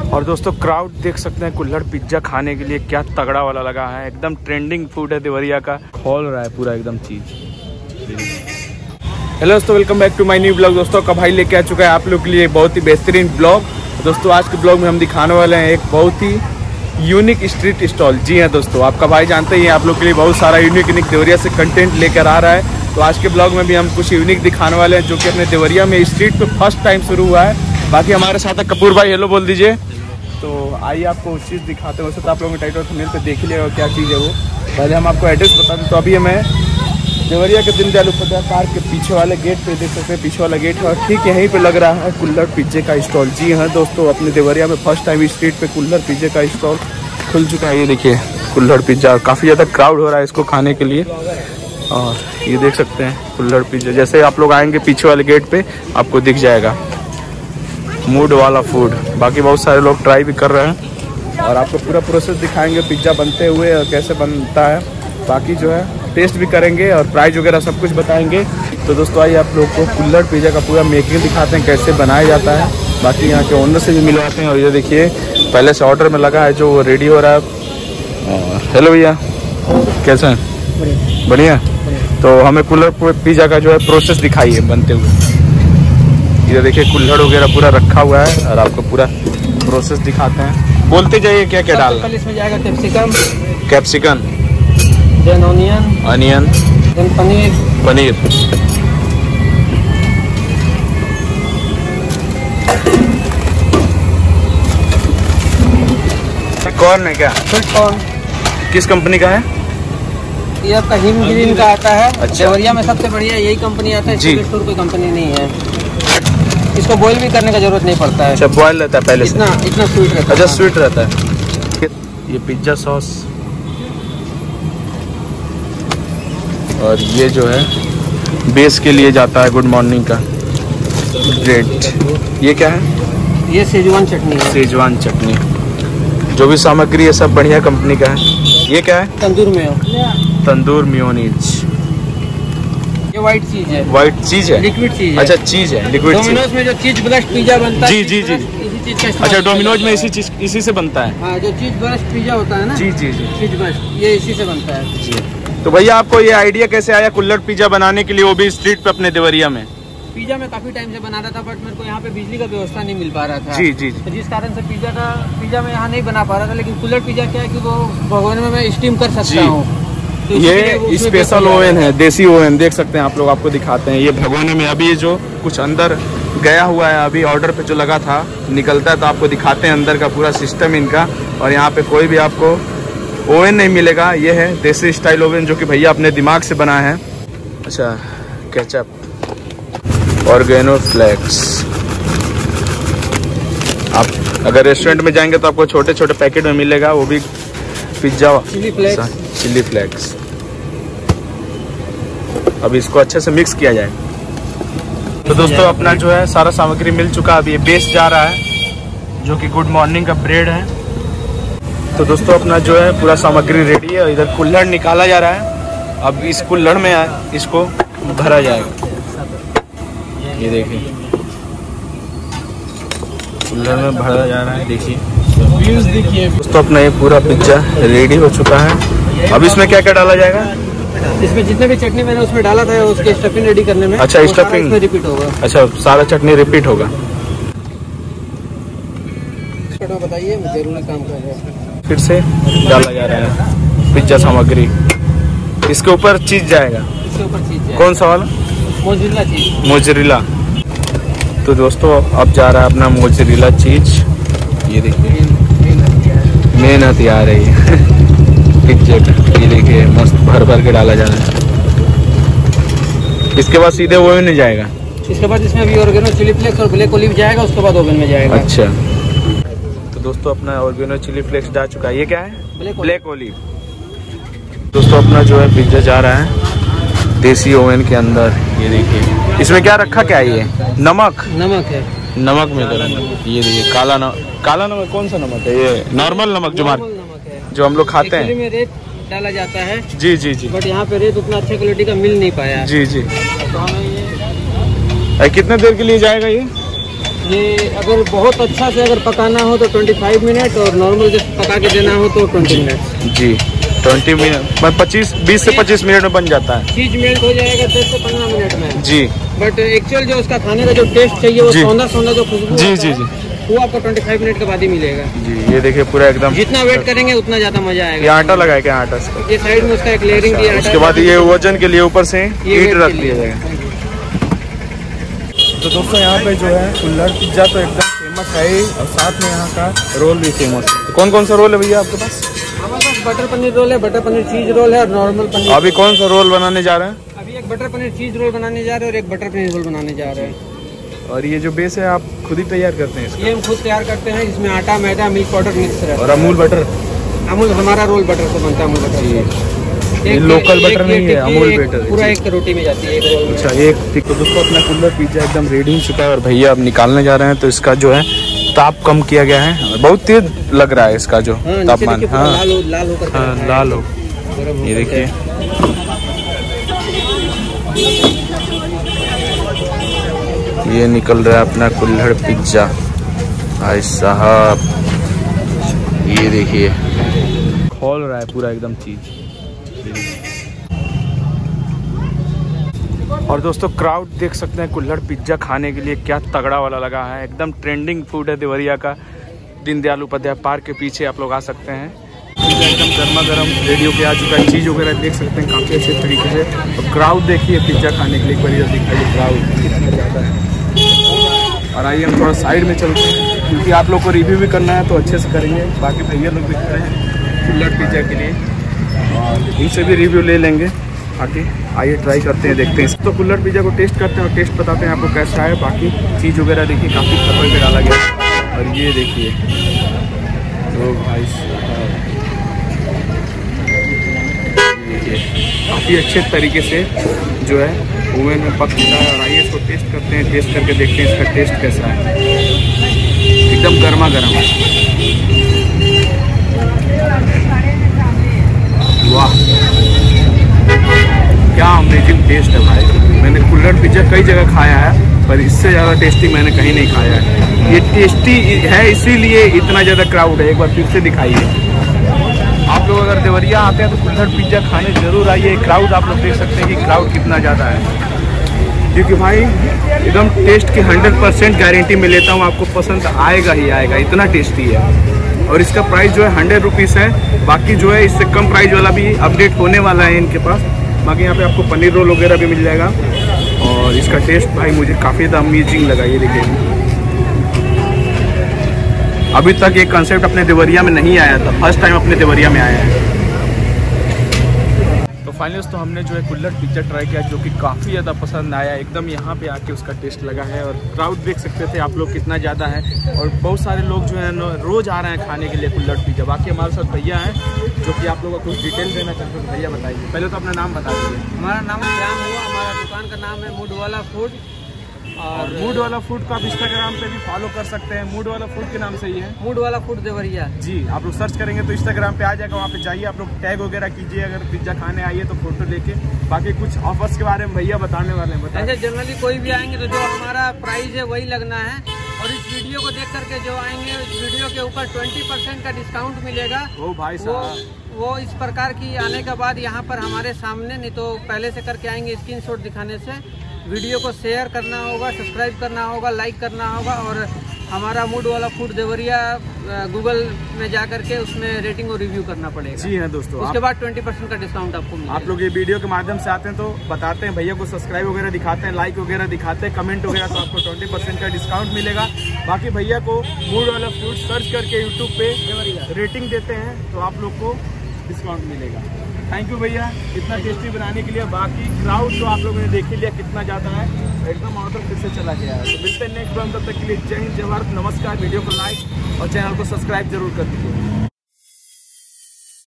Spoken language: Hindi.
और दोस्तों क्राउड देख सकते हैं कुल्हड़ पिज्ज़ा खाने के लिए, क्या तगड़ा वाला लगा है। एकदम ट्रेंडिंग फूड है देवरिया का, खोल रहा है पूरा एकदम चीज़। हेलो दोस्तों, welcome back to my new blog. दोस्तों का भाई लेके आ चुका है आप लोग के लिए बहुत ही बेहतरीन ब्लॉग। दोस्तों आज के ब्लॉग में हम दिखाने वाले हैं एक बहुत ही यूनिक स्ट्रीट स्टॉल। जी हाँ दोस्तों, आपका भाई जानते ही आप लोग के लिए बहुत सारा यूनिक देवरिया से कंटेंट लेकर आ रहा है। तो आज के ब्लॉग में भी हम कुछ यूनिक दिखाने वाले हैं जो कि अपने देवरिया में स्ट्रीट पे फर्स्ट टाइम शुरू हुआ है। बाकी हमारे साथ है कपूर भाई, हेलो बोल दीजिए। तो आइए आपको उस चीज़ दिखाते हैं। वैसे तो आप लोगों ने टाइटल थंबनेल पे देख लिया क्या चीज़ है वो। पहले हम आपको एड्रेस बता दें। तो अभी हमें देवरिया के दीनदयाल उपाध्याय पार्क के पीछे वाले गेट पे देख सकते हैं, पीछे वाला गेट है और ठीक यहीं पे लग रहा है कुल्हड़ पिज्जे का स्टॉल। जी हाँ दोस्तों, अपने देवरिया में फर्स्ट टाइम स्ट्रीट पे कुल्हड़ पिज्जे का स्टॉल खुल चुका है। ये देखिए कुल्हड़ पिज्जा, काफ़ी ज़्यादा क्राउड हो रहा है इसको खाने के लिए। और ये देख सकते हैं कुल्हड़ पिज्जा, जैसे आप लोग आएंगे पीछे वाले गेट पे आपको दिख जाएगा मूड वाला फूड। बाकी बहुत सारे लोग ट्राई भी कर रहे हैं और आपको पूरा प्रोसेस दिखाएंगे पिज्ज़ा बनते हुए और कैसे बनता है। बाकी जो है टेस्ट भी करेंगे और प्राइस वगैरह सब कुछ बताएंगे। तो दोस्तों आइए आप लोग को कुल्हड़ पिज्ज़ा का पूरा मेकिंग दिखाते हैं, कैसे बनाया जाता है। बाकी यहाँ के ओनर से भी मिलवाते हैं। और ये देखिए पहले से ऑर्डर में लगा है जो रेडी हो रहा है। हेलो भैया, कैसे हैं? बढ़िया। तो हमें कुल्हड़ पिज्ज़ा का जो है प्रोसेस दिखाइए बनते हुए। ये देखिए कुल्हड़ वगैरह पूरा रखा हुआ है और आपको पूरा प्रोसेस दिखाते हैं। बोलते जाइए क्या क्या डालना है। इसमें जाएगा capsicum, then onion, then paneer. Corn है क्या? Sweet corn. किस कंपनी का है? ये आपका हिम ग्रीन का आता है। अच्छा। देवरिया में सबसे बढ़िया यही कंपनी आता है, जी। कोई कंपनी नहीं है। इसको बॉईल भी करने का जरूरत नहीं पड़ता है। अच्छा, बॉयल रहता है पहले से? इतना स्वीट रहता है। अच्छा, स्वीट रहता है। ये पिज्जा सॉस और ये जो है बेस के लिए जाता है गुड मॉर्निंग का ब्रेड। ये क्या है? ये सेजवान चटनी है। सेजवान चटनी, जो भी सामग्री है सब बढ़िया कंपनी का है। ये क्या है? तंदूर मेयोनीज। ये व्हाइट चीज है। व्हाइट चीज है, लिक्विड चीज है। अच्छा चीज है, लिक्विड चीज। डोमिनोज में जो चीज ब्रस्ट पिज्जा बनता है, जी जी जी। इसी चीज का इस्तेमाल अच्छा, डोमिनोज में किया जाता इसी से बनता है। हाँ, जो चीज ब्रस्ट पिज्जा होता है ना। जी जी जी। चीज ब्रस्ट ये इसी से बनता है। जी। तो भैया आपको ये आइडिया कैसे आया कुल्हड़ पिज्जा बनाने के लिए, वो भी स्ट्रीट पे अपने देवरिया में? पिज्जा में काफी टाइम से बना रहा था, बट मेरे को यहाँ पे बिजली का व्यवस्था नहीं मिल पा रहा था। जी जी। तो जिस कारण से पिज्जा में यहाँ नहीं बना पा रहा था। लेकिन कुल्हड़ पिज्जा क्या है कि वो भगोने में मैं स्टीम कर सकता हूँ। तो ये स्पेशल ओवन है, देसी ओवन देख सकते हैं आप लोग, आपको दिखाते हैं। ये भगोने में अभी जो कुछ अंदर गया हुआ है, अभी ऑर्डर पे जो लगा था निकलता है, तो आपको दिखाते हैं अंदर का पूरा सिस्टम इनका। और यहाँ पे कोई भी आपको ओवन नहीं मिलेगा। ये है देसी स्टाइल ओवन जो कि भैया अपने दिमाग से बना है। अच्छा, केचप, ऑर्गेनो फ्लेक्स। आप अगर रेस्टोरेंट में जाएंगे तो आपको छोटे छोटे पैकेट में मिलेगा, वो भी पिज्जा चिली फ्लेक्स। अब इसको अच्छे से मिक्स किया जाए। तो दोस्तों अपना जो है सारा सामग्री मिल चुका है। अब ये बेस जा रहा है जो कि गुड मॉर्निंग का ब्रेड है। तो दोस्तों अपना जो है पूरा सामग्री रेडी है। इधर कुल्हड़ निकाला जा रहा है। अब इस कुल्हड़ में इसको भरा जाएगा। ये देखिए कुल्हड़ में भरा जा रहा है, देखिए। दोस्तों अपना ये पूरा पिज्जा रेडी हो चुका है। अब इसमें क्या क्या डाला जाएगा? इसमें जितने भी चटनी मैंने उसमें डाला था उसके स्टफिंग रेडी करने में। अच्छा, स्टफिंग रिपीट होगा। अच्छा, सारा चटनी रिपीट होगा। बताइए, जरूरी काम कर रहे हैं। फिर से डाला जा रहा है पिज्जा सामग्री। इसके ऊपर चीज जाएगा। इसके ऊपर चीज जाएगा। कौन सा वाला? मोज़रेला चीज। मोज़रेला। तो दोस्तों अब जा रहा है अपना मोज़रेला चीज। ये देखिए मेहनत आ रही है पिज्जे का। ये देखिए मस्त भर भर के डाला जा रहा है। इसके बाद सीधे ओवन में जाएगा। इसके बाद इसमें भी ऑर्गेनो चिली फ्लेक्स और ब्लैक ओलिव जाएगा, उसके बाद ओवन में जाएगा। अच्छा, तो दोस्तों अपना ऑर्गेनो चिली फ्लेक्स जा चुका है। ये क्या है? Black olive. दोस्तों अपना जो है पिज्जा जा रहा है देसी ओवन के अंदर। ये देखिए इसमें क्या रखा, क्या है ये? नमक है। नमक में तो ये देखिए काला नमक। कौन सा नमक है? ये नॉर्मल नमक जो हम लोग खाते हैं। में रेत डाला जाता है। जी जी जी। बट यहाँ पे रेत उतना अच्छा क्वालिटी का मिल नहीं पाया। जी जी। तो हमें ये कितने देर के लिए जाएगा ये? ये अगर बहुत अच्छा से अगर पकाना हो तो 25 मिनट और नॉर्मल जैसे पका के देना हो तो 20 मिनट। जी 20 मिनट 20 से 25 मिनट में बन जाता है। चीज मेल्ट हो जाएगा 10 से 15 मिनट में। जी बट एक्चुअल जो उसका खाने का जो टेस्ट चाहिए वो सौंधा सौंधा जो खुशबू जी जी जी वो आपको 25 मिनट के बाद ही मिलेगा। जी ये देखिए पूरा एकदम जितना वेट करेंगे उतना ज्यादा मजा आएगा। ये आटा लगाया क्या आटा इसका? ये साइड में उसका एक लेयरिंग दिया। उसके बाद ये वजन के लिए ऊपर से ईंट रख दिया जाएगा। तो दोस्तों यहाँ पे जो है कुल्हड़ पिज्जा तो एकदम फेमस है ही और साथ में यहाँ का रोल भी फेमस है। तो कौन कौन सा रोल है भैया आपके पास? हमारे पास बटर पनीर रोल है, बटर पनीर चीज रोल है और नॉर्मल पनीर। अभी कौन सा रोल बनाने जा रहे हैं? अभी एक बटर पनीर चीज रोल बनाने जा रहे हैं और एक बटर पनीर रोल बनाने जा रहे हैं। और ये जो बेस है आप खुद ही तैयार करते हैं इसका? ये हम खुद तैयार करते हैं। इसमें आटा, मैदा, मिल्क पाउडर मिक्स रहता है। और अमूल बटर? अमूल हमारा रोल बटर से बनता है। अमूल बटर ये लोकल बटर नहीं है, अमूल बटर पूरा एक रोटी में जाती है एक रोल में। अच्छा एक ठीक। तो दोस्तों अपना कुल्हड़ पिज्जा एकदम रेडी हो चुका है और भैया अब निकालने जा रहे हैं। तो इसका जो है ताप कम किया गया है और बहुत तेज लग रहा है इसका जो तापमान। हाँ लाल होकर हाँ लाल हो। ये देखिए ये निकल रहा है अपना कुल्हड़ पिज्जा भाई साहब। ये देखिए खोल रहा है पूरा एकदम चीज। और दोस्तों क्राउड देख सकते हैं कुल्हड़ पिज्जा खाने के लिए क्या तगड़ा वाला लगा है। एकदम ट्रेंडिंग फूड है देवरिया का। दीनदयाल उपाध्याय पार्क के पीछे आप लोग आ सकते हैं। पिज्जा एकदम गर्मा गर्म रेडी होके आ चुका है। चीज़ वगैरह देख सकते हैं काफ़ी अच्छे तरीके से। और क्राउड देखिए पिज्जा खाने के लिए एक बार दिखाइए क्राउड कितना ज़्यादा है। और आइए हम थोड़ा साइड में चलते हैं क्योंकि आप लोग को रिव्यू भी करना है तो अच्छे से करेंगे। बाकी भैया लोग भी खड़े हैं कुल्हड़ पिज्जा के लिए और इनसे भी रिव्यू ले लेंगे आके। आइए ट्राई करते हैं, देखते हैं। तो कुल्हड़ पिज्जा को टेस्ट करते हैं और टेस्ट बताते हैं आपको कैसा है। बाकी चीज़ वगैरह देखिए काफ़ी खबर पे डाला गया। और ये देखिए तो भाई देखिए काफ़ी अच्छे तरीके से जो है ओवन में पक चुका है। और आइए इसको टेस्ट करते हैं। टेस्ट करके देखते हैं इसका टेस्ट कैसा है। एकदम गर्मा गर्म है। वाह क्या अमेजिंग टेस्ट है भाई। मैंने कुल्हड़ पिज्जा कई जगह खाया है पर इससे ज़्यादा टेस्टी मैंने कहीं नहीं खाया है। ये टेस्टी है इसीलिए इतना ज़्यादा क्राउड है। एक बार फिर से दिखाइए। आप लोग अगर देवरिया आते हैं तो कुल्हड़ पिज्जा खाने जरूर आइए। क्राउड आप लोग देख सकते हैं कि क्राउड कितना ज़्यादा है। क्योंकि भाई एकदम टेस्ट की 100% गारंटी मैं लेता हूँ। आपको पसंद आएगा ही आएगा, इतना टेस्टी है। और इसका प्राइस जो है 100 रुपीज़ है। बाकी जो है इससे कम प्राइस वाला भी अपडेट होने वाला है इनके पास। बाकी यहाँ पे आपको पनीर रोल वगैरह भी मिल जाएगा। और इसका टेस्ट भाई मुझे काफ़ी ज़्यादा अमेजिंग लगा। ये देखिए अभी तक ये कंसेप्ट अपने देवरिया में नहीं आया था, फर्स्ट टाइम अपने देवरिया में आया है। तो फाइनली तो हमने जो है कुल्हड़ पिज्जा ट्राई किया जो कि काफ़ी ज़्यादा पसंद आया। एकदम यहाँ पे आके उसका टेस्ट लगा है। और क्राउड देख सकते थे आप लोग कितना ज़्यादा है। और बहुत सारे लोग जो है रोज़ आ रहे हैं खाने के लिए कुल्हड़ पिज्जा। बाकी हमारे साथ भैया हैं जो कि आप लोगों को कुछ डिटेल देना चाहते हैं। भैया बताइए, पहले तो अपना नाम बता दीजिए। हमारा नाम श्याम हुआ। हमारा दुकान का नाम है मूड वाला फूड। और मूड वाला फूड को आप इंस्टाग्राम पे भी फॉलो कर सकते हैं। मूड वाला फूड के नाम से ही है, मूड वाला फूड देवरिया। जी आप लोग सर्च करेंगे तो इंस्टाग्राम पे आ जाएगा। वहाँ पे जाइए, आप लोग टैग वगैरह कीजिए। अगर पिज्जा खाने आइए तो फोटो लेके। बाकी कुछ ऑफर्स के बारे में भैया बताने वाले हैं। ऐसे जनरली कोई भी आएंगे तो जो हमारा प्राइस है वही लगना है। और इस वीडियो को देख करके जो आएंगे इस वीडियो के ऊपर 20% का डिस्काउंट मिलेगा। ओ भाई साहब वो इस प्रकार की आने के बाद यहाँ पर हमारे सामने, नहीं तो पहले से करके आएंगे स्क्रीनशॉट दिखाने से। वीडियो को शेयर करना होगा, सब्सक्राइब करना होगा, लाइक करना होगा। और हमारा मूड वाला फूड देवरिया गूगल में जा करके उसमें रेटिंग और रिव्यू करना पड़ेगा। जी हाँ दोस्तों, उसके बाद 20% का डिस्काउंट आपको मिलेगा। आप लोग ये वीडियो के माध्यम से आते हैं तो बताते हैं भैया को, सब्सक्राइब वगैरह दिखाते हैं, लाइक वगैरह दिखाते हैं, कमेंट वगैरह, तो आपको 20% का डिस्काउंट मिलेगा। बाकी भैया को मूड वाला फूड सर्च करके यूट्यूब पे रेटिंग देते हैं तो आप लोग को डिस्काउंट मिलेगा। थैंक यू भैया इतना टेस्टी बनाने के लिए। बाकी क्राउड तो आप लोगों ने देख ही लिया कितना ज़्यादा है। एकदम ऑर्डर फिर से चला गया है। तो मिलते हैं नेक्स्ट ब्लॉग, तब तक के लिए जय हिंद, जय भारत, नमस्कार। वीडियो को लाइक और चैनल को सब्सक्राइब जरूर कर दीजिए।